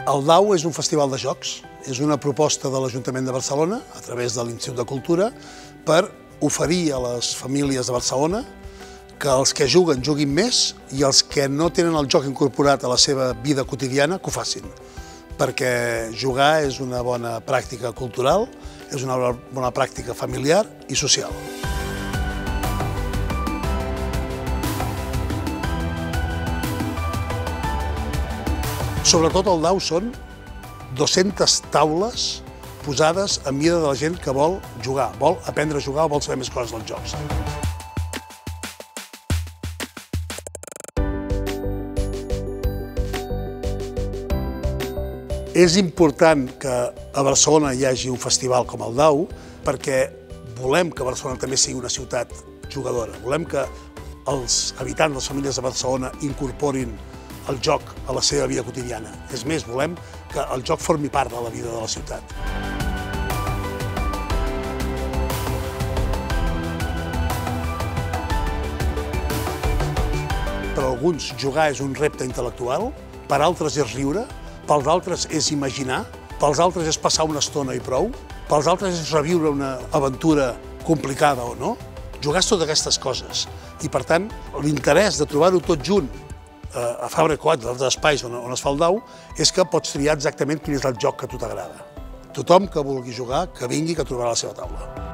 El DAU és un festival de jocs, és una proposta de l'Ajuntament de Barcelona, a través de l'Institut de Cultura, per oferir a les famílies de Barcelona que els que juguen, juguin més i els que no tenen el joc incorporat a la seva vida quotidiana, que ho facin. Perquè jugar és una bona pràctica cultural, és una bona pràctica familiar i social. Sobretot el DAU són 200 taules posades a mida de la gent que vol jugar, vol aprendre a jugar o vol saber més coses dels jocs. És important que a Barcelona hi hagi un festival com el DAU perquè volem que Barcelona també sigui una ciutat jugadora. Volem que els habitants, les famílies de Barcelona incorporin el joc a la seva vida quotidiana. És més, volem que el joc formi part de la vida de la ciutat. Per alguns, jugar és un repte intel·lectual, per altres és riure, pels altres és imaginar, pels altres és passar una estona i prou, pels altres és reviure una aventura complicada o no. Jugar és totes aquestes coses i, per tant, l'interès de trobar-ho tot junt a Fabra Coats, als espais on es fa el DAU, és que pots triar exactament quin és el joc que a tu t'agrada. Tothom que vulgui jugar, que vingui, que trobarà la seva taula.